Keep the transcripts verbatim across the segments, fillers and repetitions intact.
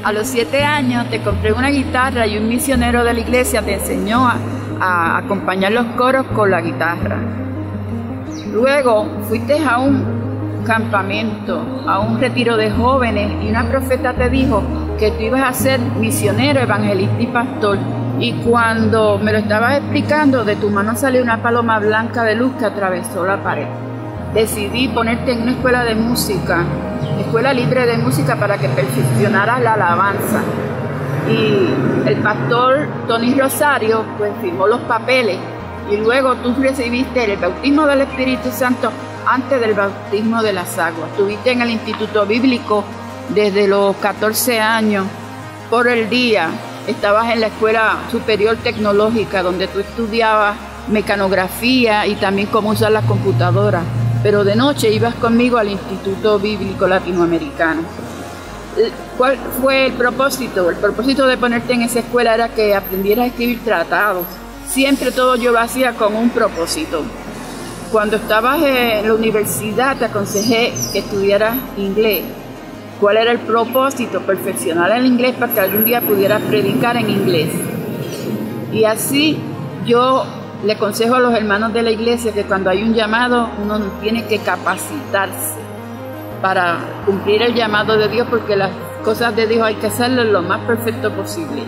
A los siete años te compré una guitarra y un misionero de la iglesia te enseñó a, a acompañar los coros con la guitarra. Luego fuiste a un campamento, a un retiro de jóvenes y una profeta te dijo que tú ibas a ser misionero, evangelista y pastor. Y cuando me lo estabas explicando, de tu mano salió una paloma blanca de luz que atravesó la pared. Decidí ponerte en una escuela de música, escuela libre de música, para que perfeccionaras la alabanza. Y el pastor Tony Rosario pues firmó los papeles y luego tú recibiste el bautismo del Espíritu Santo antes del bautismo de las aguas. Estuviste en el Instituto Bíblico desde los catorce años por el día. Estabas en la Escuela Superior Tecnológica donde tú estudiabas mecanografía y también cómo usar las computadoras. Pero de noche ibas conmigo al Instituto Bíblico Latinoamericano. ¿Cuál fue el propósito? El propósito de ponerte en esa escuela era que aprendieras a escribir tratados. Siempre todo yo lo hacía con un propósito. Cuando estabas en la universidad te aconsejé que estudiaras inglés. ¿Cuál era el propósito? Perfeccionar el inglés para que algún día pudieras predicar en inglés. Y así yo le aconsejo a los hermanos de la iglesia que cuando hay un llamado uno tiene que capacitarse para cumplir el llamado de Dios, porque las cosas de Dios hay que hacerlas lo más perfecto posible.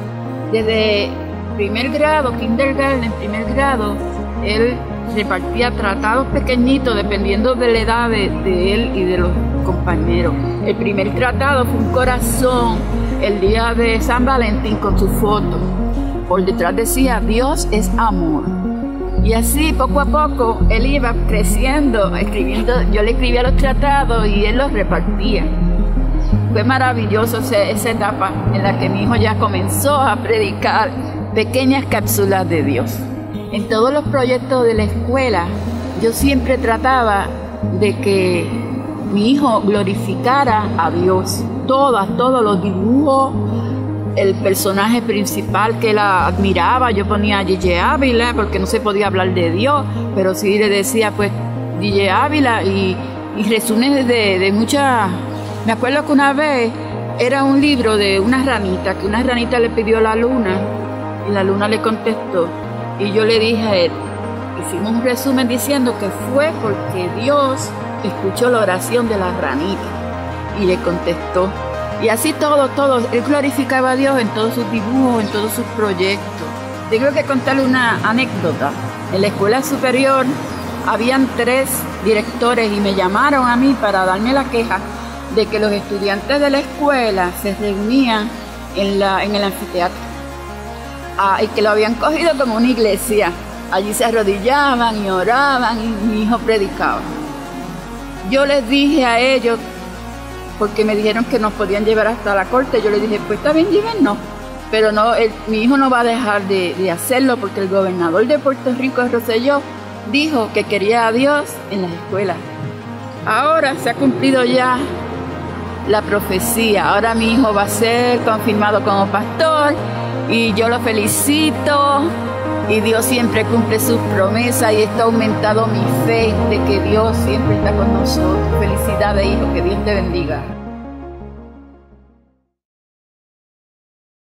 Desde primer grado, kindergarten, primer grado, él repartía tratados pequeñitos dependiendo de la edad de, de él y de los compañeros. El primer tratado fue un corazón el día de San Valentín con su foto. Por detrás decía, Dios es amor. Y así, poco a poco, él iba creciendo, escribiendo. Yo le escribía los tratados y él los repartía. Fue maravilloso esa etapa en la que mi hijo ya comenzó a predicar pequeñas cápsulas de Dios. En todos los proyectos de la escuela, yo siempre trataba de que mi hijo glorificara a Dios. Todas, todos los dibujos, el personaje principal que la admiraba, yo ponía a Gigi Ávila porque no se podía hablar de Dios, pero sí le decía pues Gigi Ávila y, y resúmenes de, de muchas. Me acuerdo que una vez era un libro de una ranita, que una ranita le pidió a la luna y la luna le contestó y yo le dije a él, hicimos un resumen diciendo que fue porque Dios escuchó la oración de la ranita y le contestó. Y así todo, todo, él glorificaba a Dios en todos sus dibujos, en todos sus proyectos. Tengo que contarle una anécdota. En la escuela superior habían tres directores y me llamaron a mí para darme la queja de que los estudiantes de la escuela se reunían en, la, en el anfiteatro. Ah, y que lo habían cogido como una iglesia. Allí se arrodillaban y oraban y mi hijo predicaba. Yo les dije a ellos, porque me dijeron que nos podían llevar hasta la corte, yo les dije, pues está bien, llévennos. Pero no, el, mi hijo no va a dejar de, de hacerlo porque el gobernador de Puerto Rico, Rosselló, dijo que quería a Dios en las escuelas. Ahora se ha cumplido ya la profecía. Ahora mi hijo va a ser confirmado como pastor y yo lo felicito. Y Dios siempre cumple sus promesas y esto ha aumentado mi fe de que Dios siempre está con nosotros. Felicidades, hijo, que Dios te bendiga.